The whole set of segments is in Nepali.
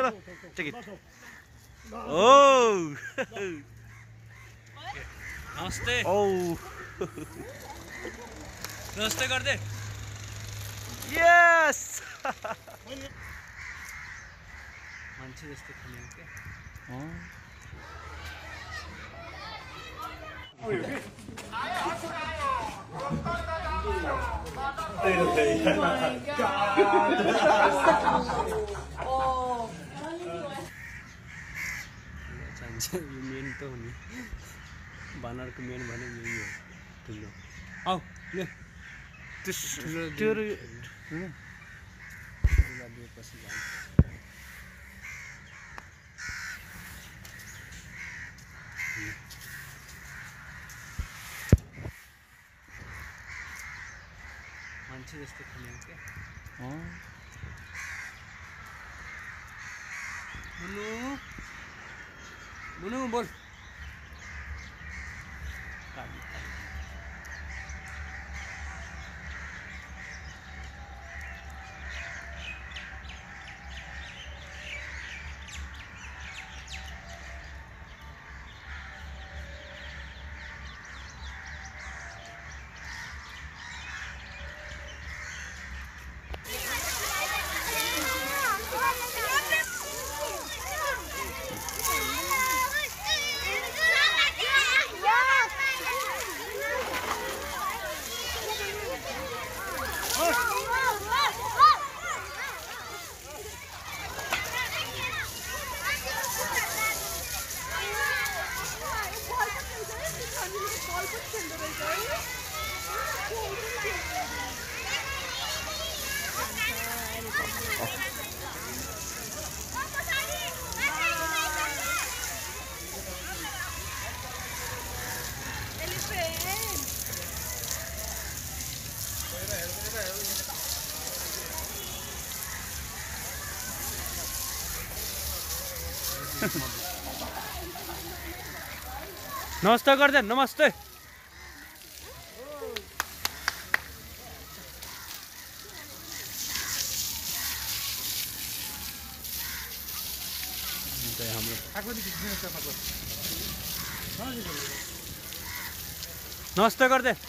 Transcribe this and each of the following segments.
Take it. Oh. नमस्ते Oh. नमस्ते कर दे Yes. मान्छे जस्तो खाने हो के चाहिन्छ यो मेन त हो नि बानरको मेन भने यही हो ठुलो आऊ ले दिएपछि जान्छ मान्छे जस्तो खाने हो क्या मुनु मुनु बोल नमस्ते कर दे नमस्ते नमस्ते कर दे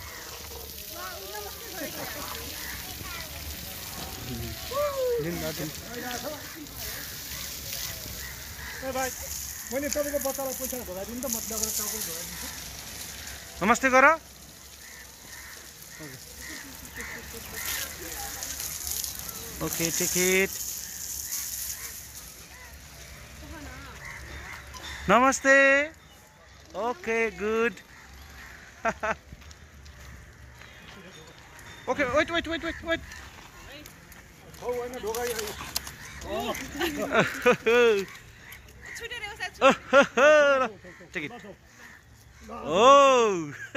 भाइ मैले तपाईको बच्चालाई पैसा घोराइदिनु त म लगेर टाउको घोराइदिन्छु नमस्ते गर Okay, take it. Namaste. Okay, good. Okay, wait. हो हैन ढोका Take it. Oh.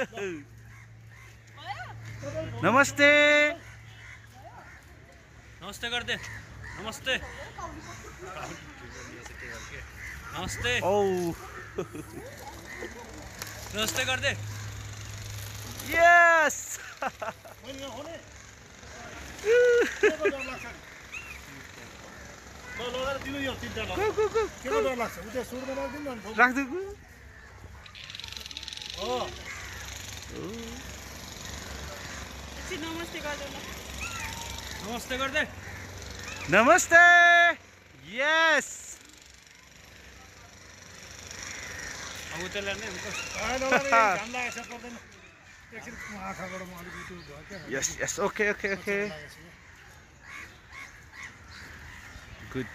Namaste. नमस्ते कर दे नमस्ते नमस्ते Oh. नमस्ते कर दे Yes. मैले यहाँ हुने ल लगाएर दिनु यो तीनटा ल Go. के डर लाग्छ उता सुर्दा राख्दिनु नि राख्दे गु हो नमस्ते गर्दैन नमस्ते कर दे Namaste. Yes. अब उता ल्याउने हमको घाम लागेछ पर्दैन एकछिन आँखाबाट म अलिकति भयो क्या Yes. Okay. Good.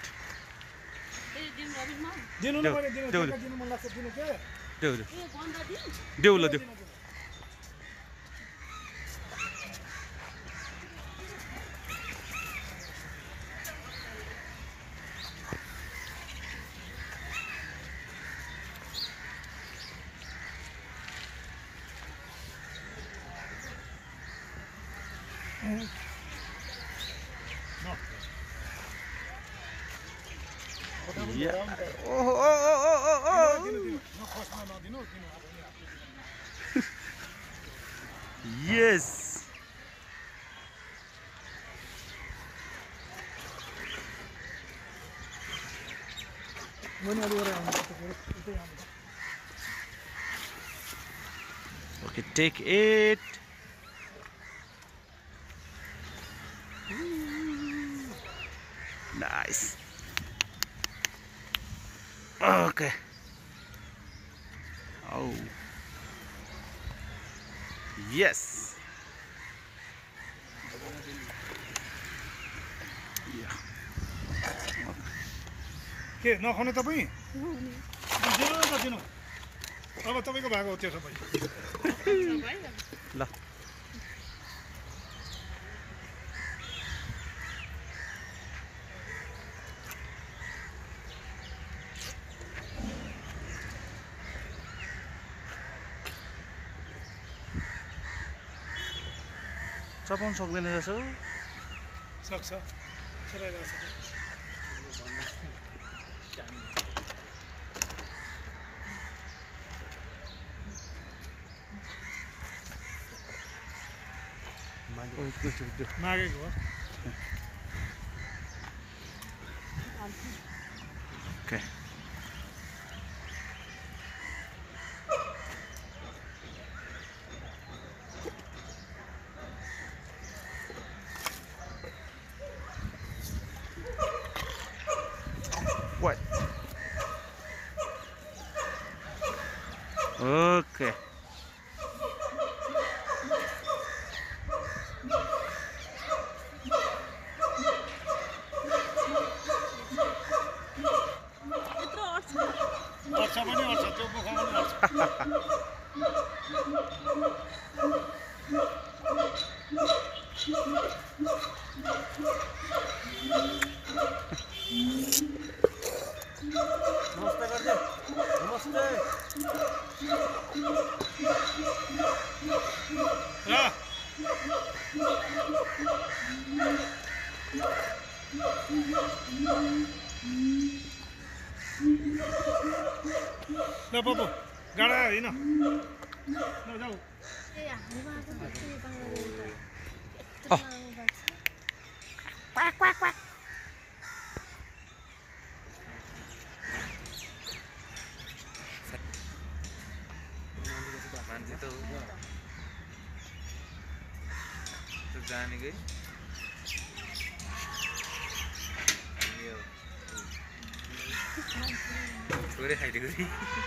दिनु न मैले दिनु मन लाग्छ दिनु के देऊ ल देऊ Yeah. Oh. Yes. Okay, take it. Nice. Okay. Oh. Yes. Yeah. के नखाने तपाईँ दिनु न त दिनु अब तपाईँको भएको हो त्यो सबै ल चपाउनु सक्दैन रहेछ सक्छ चलाइरहेको छ मागेको हो Okay. What? Okay. अट्छ पनि अट्छ त्यो मुखमा पनि अट्छ नमस्ते गर्दै नमस्ते ल पप्पू गाडा होइन ल जाऊ मान्छे त हो त्यो जानेकै थोरै खाइदिएको थिएँ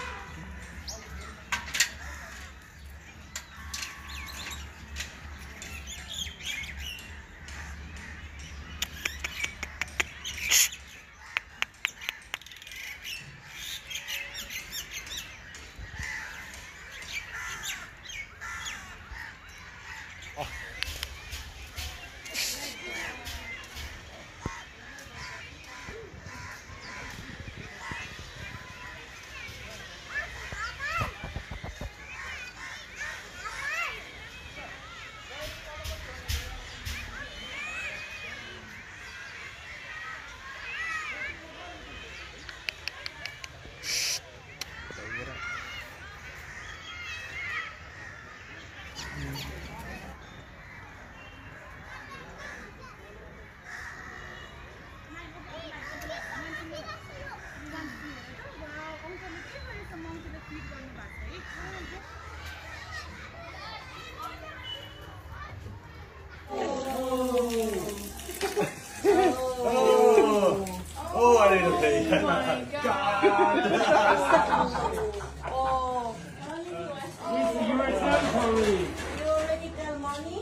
Oh, I didn't pay. Oh my God. Oh. You were not for me. You already tell mommy?